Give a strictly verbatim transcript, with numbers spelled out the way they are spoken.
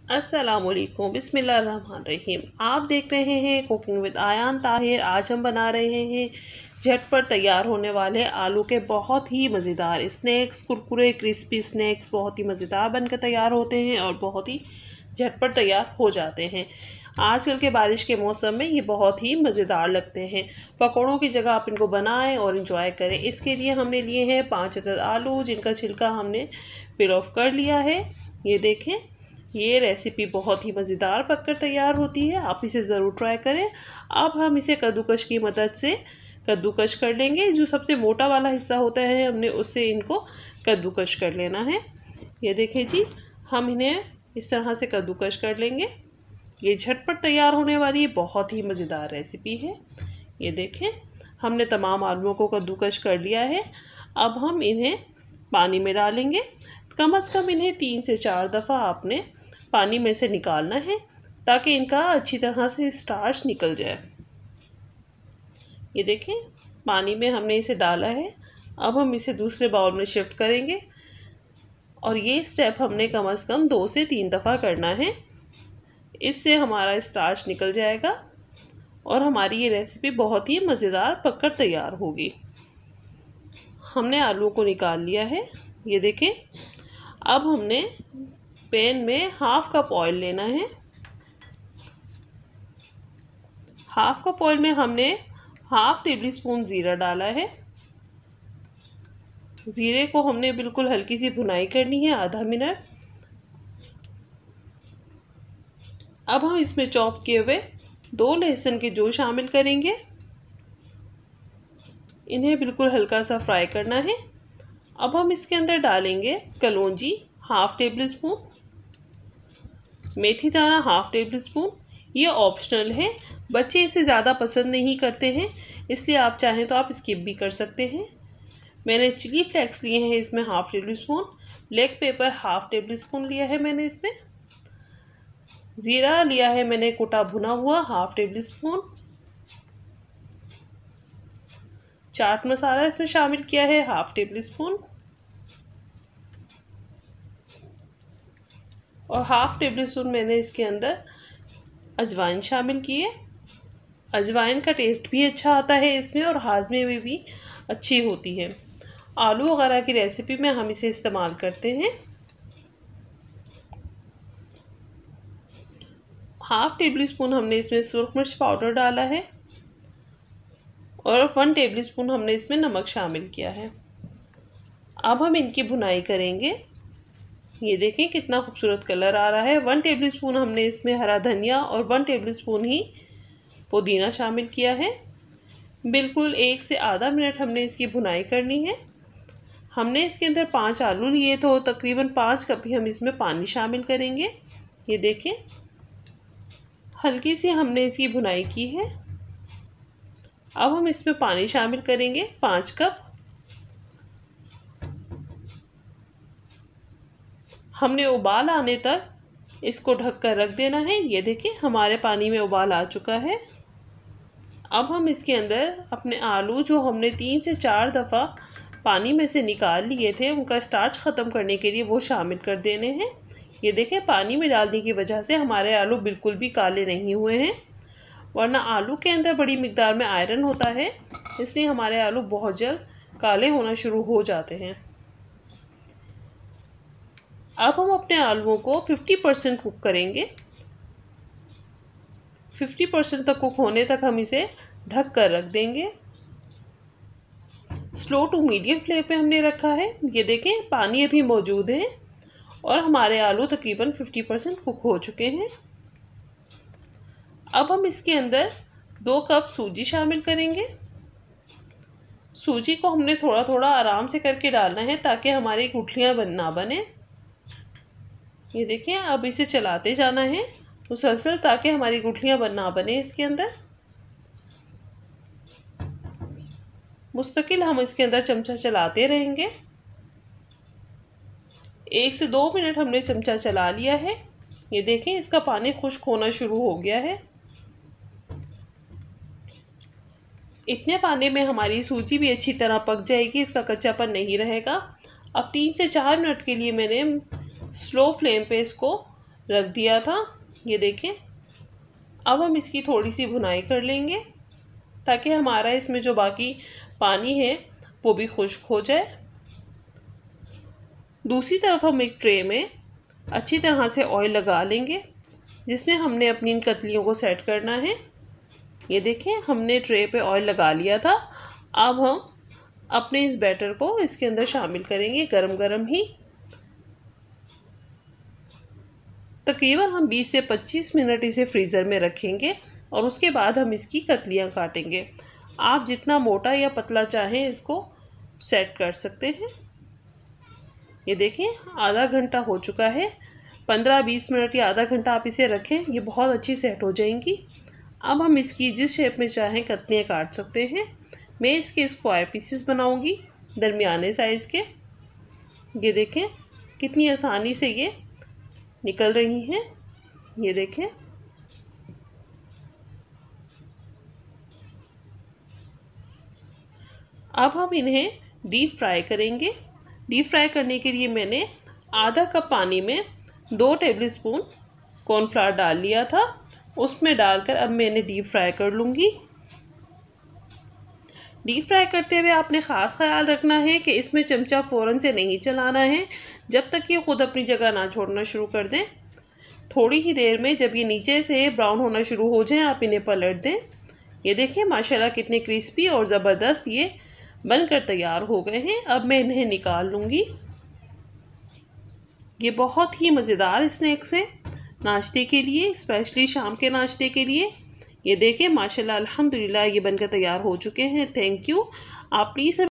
अस्सलामुअलैकुम बिस्मिल्लाहिर्रहमानिर्रहीम। आप देख रहे हैं कुकिंग विद आयान ताहिर। आज हम बना रहे हैं झटपट तैयार होने वाले आलू के बहुत ही मज़ेदार स्नैक्स। कुरकुरे क्रिस्पी स्नैक्स बहुत ही मज़ेदार बनकर तैयार होते हैं और बहुत ही झटपट तैयार हो जाते हैं। आजकल के बारिश के मौसम में ये बहुत ही मज़ेदार लगते हैं। पकौड़ों की जगह आप इनको बनाएं और इंजॉय करें। इसके लिए हमने लिए हैं पाँच अदद आलू, जिनका छिलका हमने पील ऑफ कर लिया है। ये देखें, ये रेसिपी बहुत ही मज़ेदार पककर तैयार होती है। आप इसे ज़रूर ट्राई करें। अब हम इसे कद्दूकश की मदद से कद्दूकश कर लेंगे। जो सबसे मोटा वाला हिस्सा होता है हमने उससे इनको कद्दूकश कर लेना है। ये देखें जी, हम इन्हें इस तरह से कद्दूकश कर लेंगे। ये झटपट तैयार होने वाली बहुत ही मज़ेदार रेसिपी है। ये देखें, हमने तमाम आलूओं को कद्दूकश कर लिया है। अब हम इन्हें पानी में डालेंगे। कम से कम इन्हें तीन से चार दफ़ा आपने पानी में से निकालना है ताकि इनका अच्छी तरह से स्टार्च निकल जाए। ये देखें, पानी में हमने इसे डाला है। अब हम इसे दूसरे बाउल में शिफ्ट करेंगे और ये स्टेप हमने कम से कम दो से तीन दफ़ा करना है। इससे हमारा स्टार्च निकल जाएगा और हमारी ये रेसिपी बहुत ही मज़ेदार पककर तैयार होगी। हमने आलू को निकाल लिया है। ये देखें, अब हमने पैन में हाफ कप ऑयल लेना है। हाफ कप ऑयल में हमने हाफ टेबल स्पून ज़ीरा डाला है। ज़ीरे को हमने बिल्कुल हल्की सी भुनाई करनी है, आधा मिनट। अब हम इसमें चॉप किए हुए दो लहसुन के जो शामिल करेंगे। इन्हें बिल्कुल हल्का सा फ्राई करना है। अब हम इसके अंदर डालेंगे कलौंजी हाफ टेबल स्पून, मेथी दाना हाफ टेबल स्पून। ये ऑप्शनल है, बच्चे इसे ज़्यादा पसंद नहीं करते हैं, इसलिए आप चाहें तो आप स्किप भी कर सकते हैं। मैंने चिली फ्लेक्स लिए हैं इसमें half tablespoon. Black pepper half tablespoon लिया है मैंने इसमें। ज़ीरा लिया है मैंने कुटा भुना हुआ half tablespoon. Chaat masala इसमें शामिल किया है हाफ टेबल स्पून और हाफ टेबल स्पून मैंने इसके अंदर अजवाइन शामिल की है। अजवाइन का टेस्ट भी अच्छा आता है इसमें और हाजमे में भी अच्छी होती है। आलू वगैरह की रेसिपी में हम इसे इस्तेमाल करते हैं। हाफ टेबल स्पून हमने इसमें सुरख मिर्च पाउडर डाला है और वन टेबल स्पून हमने इसमें नमक शामिल किया है। अब हम इनकी भुनाई करेंगे। ये देखें कितना खूबसूरत कलर आ रहा है। वन टेबल स्पून हमने इसमें हरा धनिया और वन टेबल स्पून ही पुदीना शामिल किया है। बिल्कुल एक से आधा मिनट हमने इसकी भुनाई करनी है। हमने इसके अंदर पाँच आलू लिए तो तकरीबन पाँच कप ही हम इसमें पानी शामिल करेंगे। ये देखें, हल्की सी हमने इसकी भुनाई की है। अब हम इसमें पानी शामिल करेंगे पाँच कप। हमने उबाल आने तक इसको ढककर रख देना है। ये देखिए, हमारे पानी में उबाल आ चुका है। अब हम इसके अंदर अपने आलू जो हमने तीन से चार दफ़ा पानी में से निकाल लिए थे, उनका स्टार्च ख़त्म करने के लिए वो शामिल कर देने हैं। ये देखें, पानी में डालने की वजह से हमारे आलू बिल्कुल भी काले नहीं हुए हैं, वरना आलू के अंदर बड़ी मिकदार में आयरन होता है, इसलिए हमारे आलू बहुत जल्द काले होना शुरू हो जाते हैं। अब हम अपने आलूओं को पचास परसेंट कुक करेंगे। पचास परसेंट तक कुक होने तक हम इसे ढक कर रख देंगे। स्लो टू मीडियम फ्लेम पे हमने रखा है। ये देखें, पानी अभी मौजूद है और हमारे आलू तकरीबन पचास परसेंट कुक हो चुके हैं। अब हम इसके अंदर दो कप सूजी शामिल करेंगे। सूजी को हमने थोड़ा थोड़ा आराम से करके डालना है ताकि हमारी गुठलियाँ बन ना बने। ये देखें, अब इसे चलाते जाना है मुसलसल ताकि हमारी गुठलियाँ बन ना बने। इसके अंदर मुस्तकिल हम इसके अंदर चमचा चलाते रहेंगे। एक से दो मिनट हमने चमचा चला लिया है। ये देखें, इसका पानी खुश्क होना शुरू हो गया है। इतने पानी में हमारी सूजी भी अच्छी तरह पक जाएगी, इसका कच्चापन नहीं रहेगा। अब तीन से चार मिनट के लिए मैंने स्लो फ्लेम पे इसको रख दिया था। ये देखें, अब हम इसकी थोड़ी सी भुनाई कर लेंगे ताकि हमारा इसमें जो बाकी पानी है वो भी खुश्क हो जाए। दूसरी तरफ हम एक ट्रे में अच्छी तरह से ऑयल लगा लेंगे जिसमें हमने अपनी इन कतलियों को सेट करना है। ये देखें, हमने ट्रे पे ऑयल लगा लिया था। अब हम अपने इस बैटर को इसके अंदर शामिल करेंगे गरम गरम ही। तकरीबन हम बीस से पच्चीस मिनट इसे फ्रीज़र में रखेंगे और उसके बाद हम इसकी कतलियाँ काटेंगे। आप जितना मोटा या पतला चाहें इसको सेट कर सकते हैं। ये देखें, आधा घंटा हो चुका है। पंद्रह बीस मिनट या आधा घंटा आप इसे रखें, ये बहुत अच्छी सेट हो जाएंगी। अब हम इसकी जिस शेप में चाहें कतलियाँ काट सकते हैं। मैं इसके स्क्वायर पीसेस बनाऊंगी दरमियाने साइज़ के। ये देखें कितनी आसानी से ये निकल रही हैं। ये देखें, अब हम इन्हें डीप फ्राई करेंगे। डीप फ्राई करने के लिए मैंने आधा कप पानी में दो टेबलस्पून कॉर्नफ्लावर डाल लिया था। उसमें डालकर अब मैं इन्हें डीप फ्राई कर लूँगी। डीप फ्राई करते हुए आपने ख़ास ख्याल रखना है कि इसमें चमचा फ़ौरन से नहीं चलाना है जब तक ये ख़ुद अपनी जगह ना छोड़ना शुरू कर दें। थोड़ी ही देर में जब ये नीचे से ब्राउन होना शुरू हो जाए आप इन्हें पलट दें। ये देखें माशाल्लाह कितने क्रिस्पी और ज़बरदस्त ये बनकर तैयार हो गए हैं। अब मैं इन्हें निकाल लूँगी। ये बहुत ही मज़ेदार स्नैक्स है नाश्ते के लिए, स्पेशली शाम के नाश्ते के लिए। ये देखें माशाल्लाह अल्हम्दुलिल्लाह ये बनकर तैयार हो चुके हैं। Thank you. आप प्लीज़